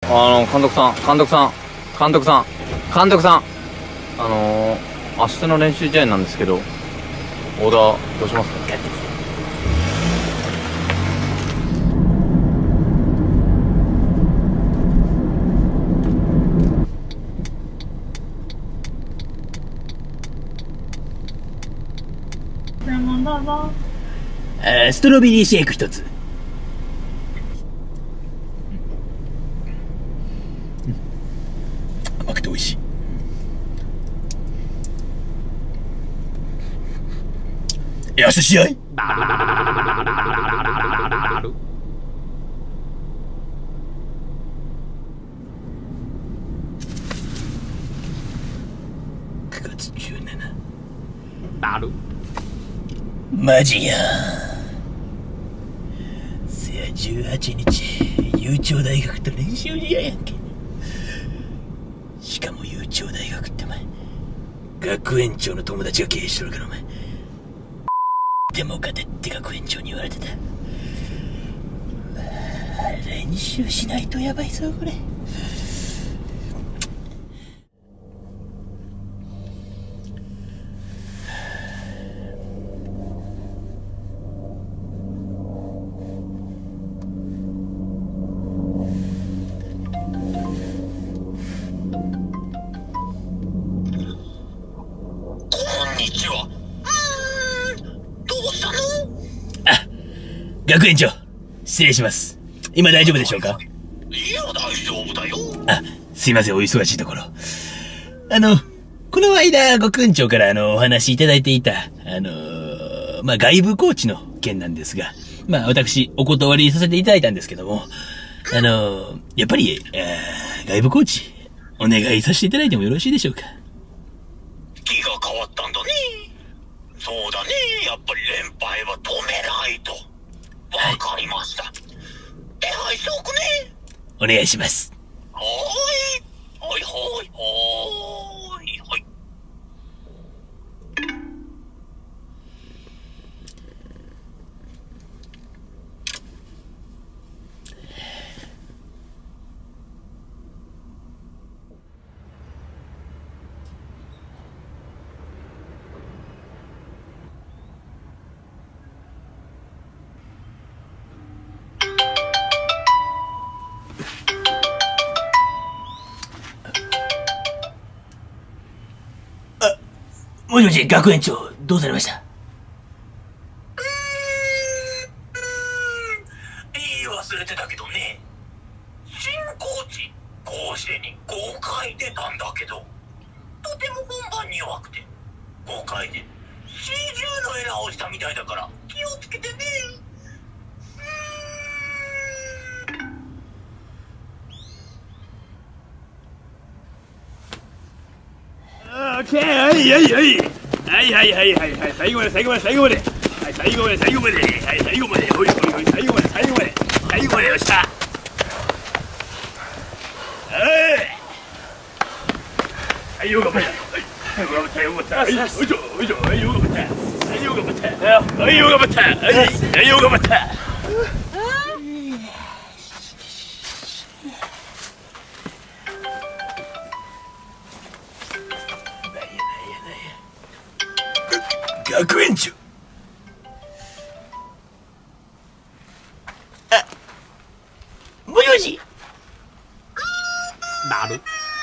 監督さん、監督さん、監督さん、監督さん。明日の練習試合なんですけど、オーダーどうしますか？ どうぞ。 ストロベリーシェイク一つ。甘くて美味しい。よし試合。9月17。マジや。せや18日、悠長大学と練習試合やんけ。しかも悠長大学ってお前、学園長の友達が経営しとるからお前。でも勝てって学園長に言われてた。練習しないとやばいぞこれ。学園長、失礼します。今大丈夫でしょうか？ いや、大丈夫だよ。 あ、すいません、お忙しいところ。この間、学園長からお話いただいていた、外部コーチの件なんですが、私、お断りさせていただいたんですけども、やっぱり、外部コーチ、お願いさせていただいてもよろしいでしょうか？ 気が変わったんだね。そうだね。やっぱり連敗は止めないと。わかりました。手配しておくね。 お願いします。 はーい。はいはい。はーい。はい。 もしもし、学園長、どうされました？ 忘れてたけどね。新コーチ、甲子園に5回出たんだけど、とても本番に弱くて、5回で C10 のエラーをしたみたいだから気をつけてね。 オッケー、はいはいはいはいはいはいはいはい、最後まで最後まで最後まで、はい最後まで最後まで、はい最後まで、ほいほいほい、最後まで最後まで最後まで、よっしゃ。はい、よかった。はいよかったよかった。はいよいしょよいしょ、はいよかった。はいよかった。はいよかった。はいよかった。学園長。あ、もしもし。 なる。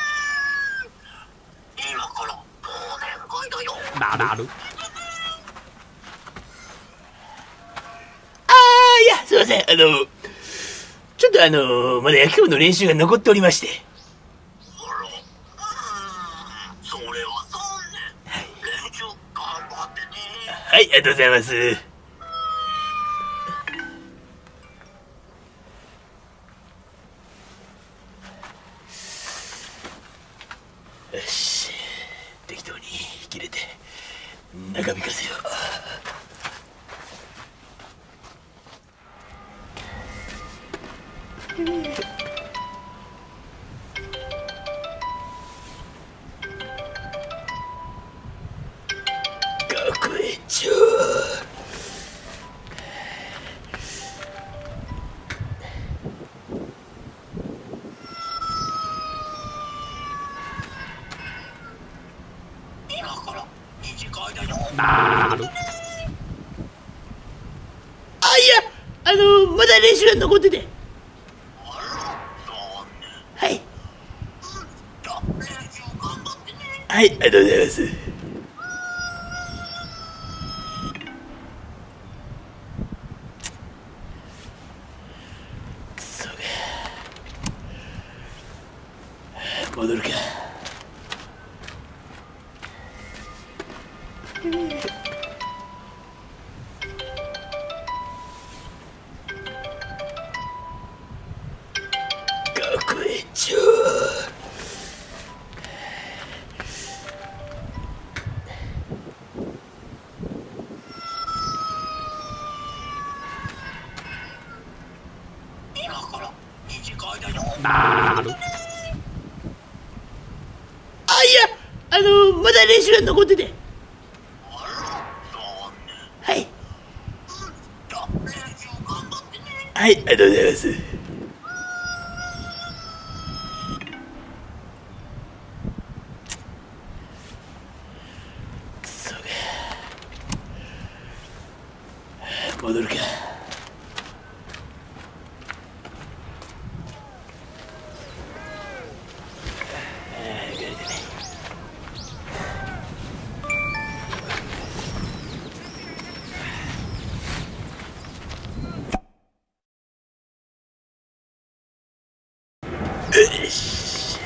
今から忘年会だよ。なる。 いや、すいません。ちょっとまだ野球部の練習が残っておりまして。 それは残念。はい。練習頑張ってね。 はい、ありがとうございます。よし、適当に切れて中身かせよう。学園長。 あ、いや、まだ練習が残ってて。はい。はい、ありがとうございます。くそが。戻るか。学園長。あ、いや、まだ練習が残ってて。はい。はい、ありがとうございます。くそが。戻るか。よし。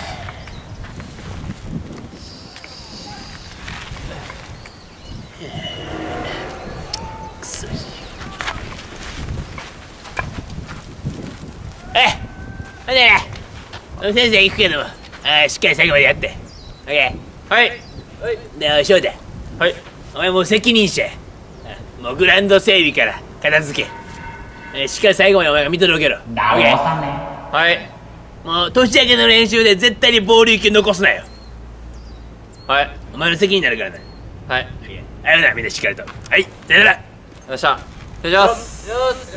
くそ。ほんでね、先生行くけど、しっかり最後までやって。オッケー。はい。で、翔太。はい。お前もう責任者や。もうグラウンド整備から片付け。しっかり最後までお前が見とるけろ。オッケー。はい。もう年明けの練習で絶対にボール1球残すなよ。はい。お前の責任になるからな。はい。ありがとうな、みんなしっかりと。はい。さよなら。よっしゃ。失礼します。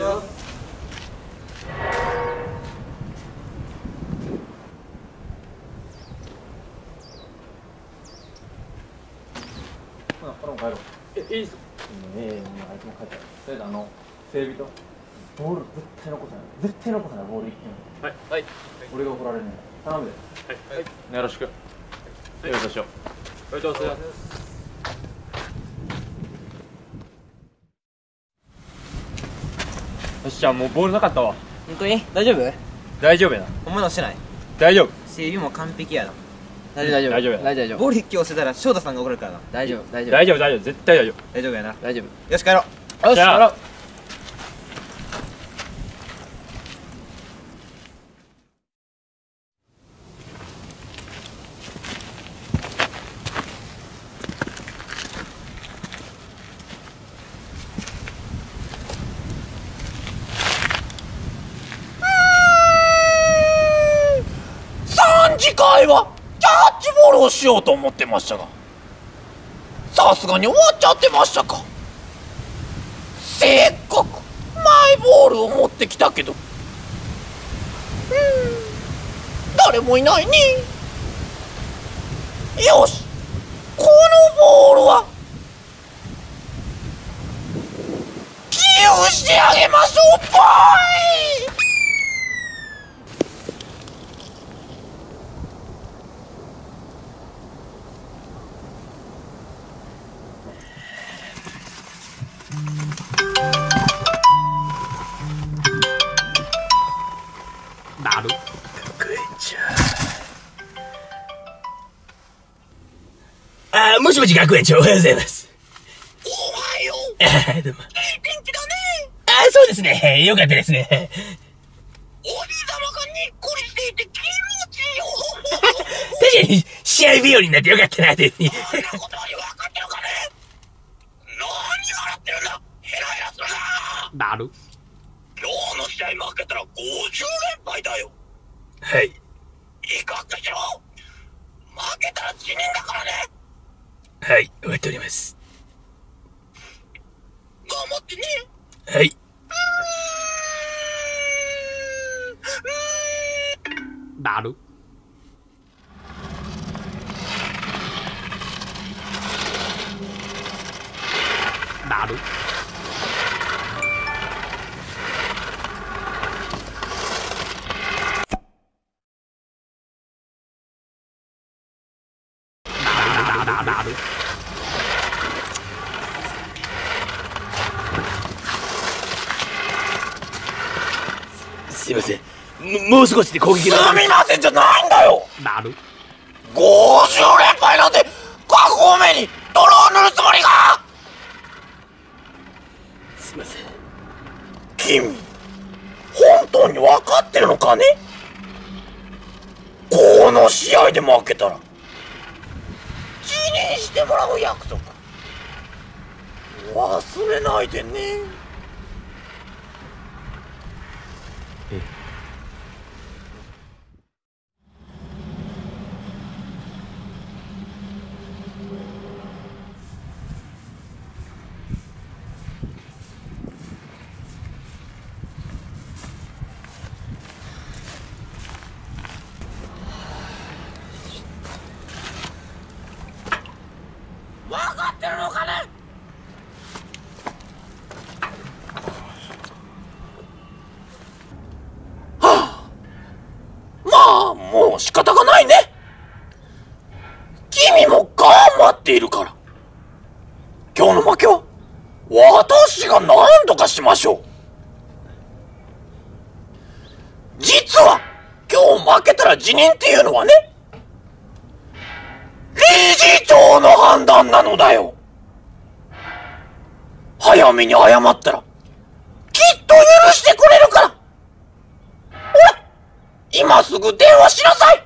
これも帰ろう。いいっすか。あいつも帰った。とりあえず整備とボール絶対残さない。絶対残さない、ボール1球。はい。はい。俺が怒られるね。頼むで。はい。はい。よろしく。よろしく。よろしく。よっしゃ、もうボールなかったわ。 本当に大丈夫？ 大丈夫やな。 お前のしてない？ 大丈夫。 整備も完璧やな。 大丈夫。大丈夫。 大丈夫。ボール一球押せたら翔太さんが怒るからな。大丈夫。大丈夫。 大丈夫。大丈夫。絶対大丈夫。 大丈夫やな。 大丈夫。 よし帰ろう。 よし帰ろう。 次回はキャッチボールをしようと思ってましたが、さすがに終わっちゃってましたか。せっかくマイボールを持ってきたけど、誰もいないね。よし、このボールは寄付してあげましょう。バイ。 なる。学園長。もしもし学園長、おはようございます。 おはよう。 どうも。 いい天気だね。 そうですね。よかったですね。 お兄様がにっこりしていて気持ちいいよ。 確かに、試合日和になってよかったな、というふうに。 そんなことは分かってるかね。何笑ってるんだ。ヘラヘラするな。 なる。 今日の試合負けたら50連敗だよ。 はい。 いいかってしろ。負けたら辞任だからね。 はい、終わっております。 頑張ってね。 はい。なる。 すいません。もう少しで攻撃が。 すみませんじゃないんだよ。50連敗なんて各方面に泥を塗るつもりか。 すいません。 君本当に分かってるのかね。この試合で負けたら辞任してもらう約束忘れないでね。分かってるのかね。はあ、まあもう仕方がないね。君も頑張っているから今日の負けは私が何とかしましょう。実は今日負けたら辞任っていうのはね、理事長の判断なのだよ。早めに謝ったらきっと許してくれるから。ほら今すぐ電話しなさい。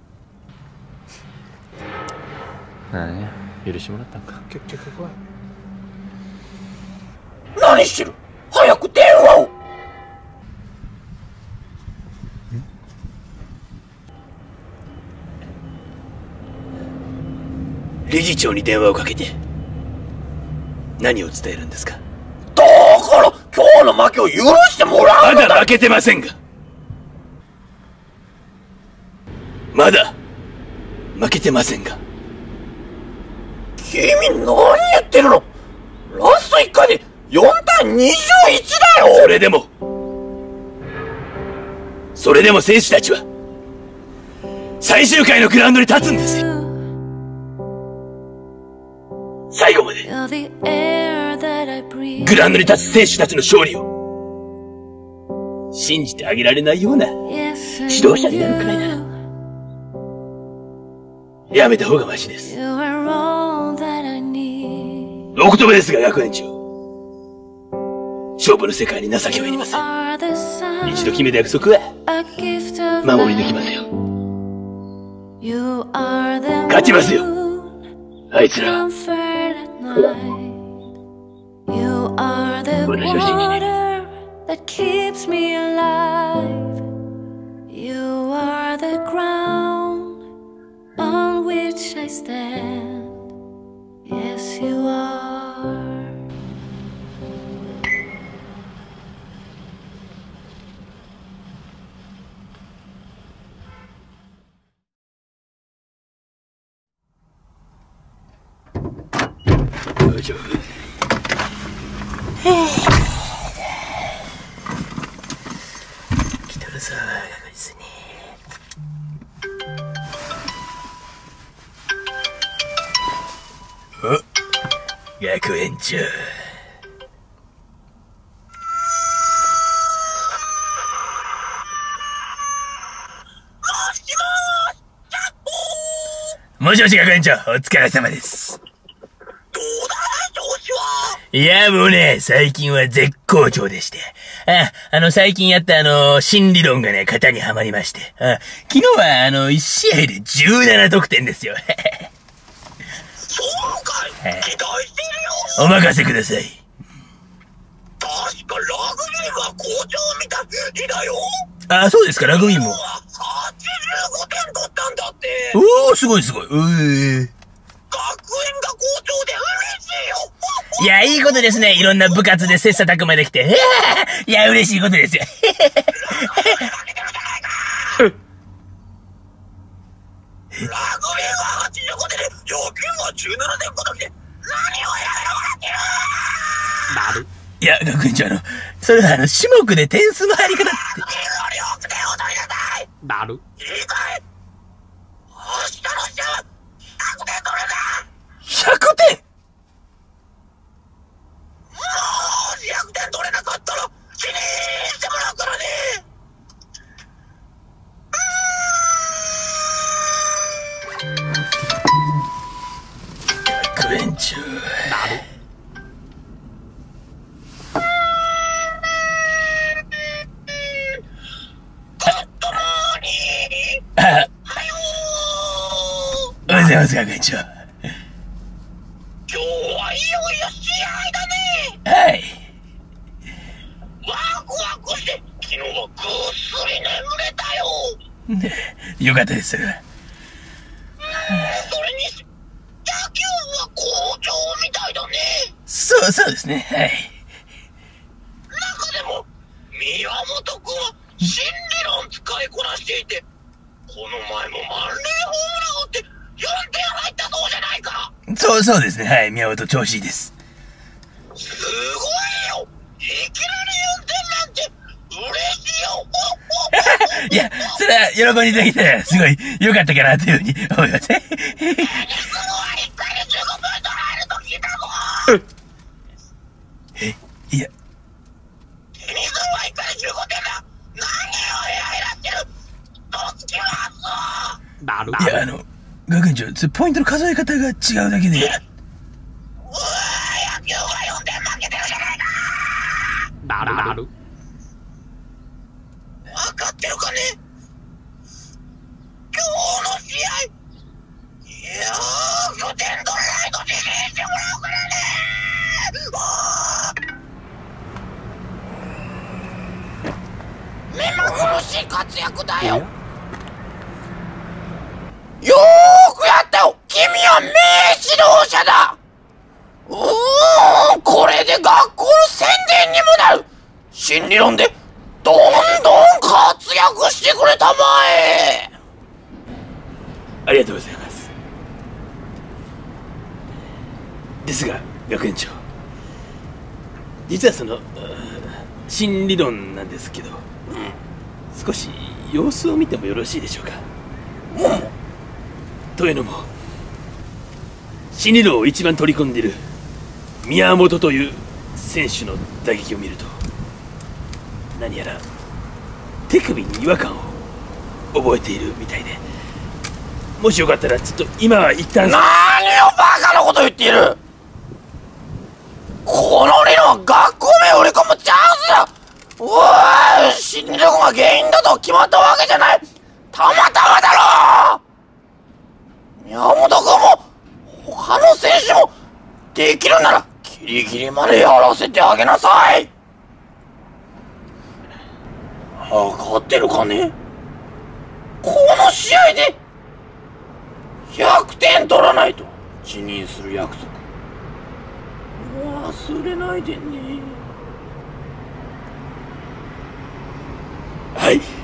何や、許してもらったんか。結局怖い。 何してる、早く電話を。 理事長に電話をかけて何を伝えるんですか。 だから今日の負けを許してもらうのだ。 まだ負けてませんが。まだ負けてませんが。 君何言ってるの。ラスト1回で4対21だよ。 それでも選手たちは最終回のグラウンドに立つんですよ。最後までグラウンドに立つ選手たちの勝利を信じてあげられないような指導者になるくらいならやめた方がマシです。6度目ですが、学園長、勝負の世界に情けはいりません。一度決めた約束は守り抜きますよ。勝ちますよ、あいつらは。私を信じている。 That keeps me alive. You are the ground on which I stand. Yes, you are. Joe. 来てるさ、確実に。お、学園長。もしもし学園長、お疲れ様です。いや、もうね、最近は絶好調でして。最近やった新理論がね、型にはまりまして。昨日は1試合で17得点ですよ。 そうかい、期待してるよ。 お任せください。 確かラグビーは好調みたいだよ。 あ、そうですか、ラグビーも。 85点取ったんだって。 おー、すごいすごい。 学園が好調で嬉しいよ。 いや、いいことですね。いろんな部活で切磋琢磨できて。いや、嬉しいことですよ。 ラグビーは85点で、野球は17点ごときで、何をやめろもらってる。 いや、学園長、それは種目で点数の入り方って。 なる。いいかい？明日の試合は100点取るな。 100点？ もし100点取れなかったら否認してもらうからね。 学園長。おはようございます、学園長。 今日はいよいよ試合だね。 はい。 ワクワクして昨日はぐっすり眠れたよ。 よかったです、それは。 それにし野球は好調みたいだね。 そうですね、はい。 中でも宮本君は新理論使いこなしていて、この前も満塁ホームラン打って4点入ったそうじゃないか。 そうですね、はい。宮本調子いいです。 すごいよ。いきなり4点なんて嬉しいよ。 いや、それは喜んでいただけたらすごい良かったかなというふうに思います。 テニス部は1回で15分取られると聞いたぞ。 いや。 テニス部は1回で15点だ。何をイライラしてる。どつきます。 いや、学園長、ポイントの数え方が違うだけで。 野球は4点負けてるじゃないか。分かってるかね。今日の試合よーく点取らないと自信してもらうからね。目まぐるしい活躍だよ。よーくやったよ。君は名指導者だ。これで学校の宣伝にもなる。新理論でどんどん活躍してくれたまえ。 ありがとうございます。ですが、学園長、実は新理論なんですけど、少し様子を見てもよろしいでしょうか。というのも、新理論を一番取り込んでいる宮本という選手の打撃を見ると、何やら手首に違和感を覚えているみたいで、もしよかったらちょっと今は一旦。 何をバカなこと言っている。この理論は学校名を売り込むチャンスだ。新理論が原因だと決まったわけじゃない。たまたまだろ。宮本君も他の選手もできるならギリギリまでやらせてあげなさい。分かってるかね。この試合で100点取らないと辞任する約束忘れないでね。 はい。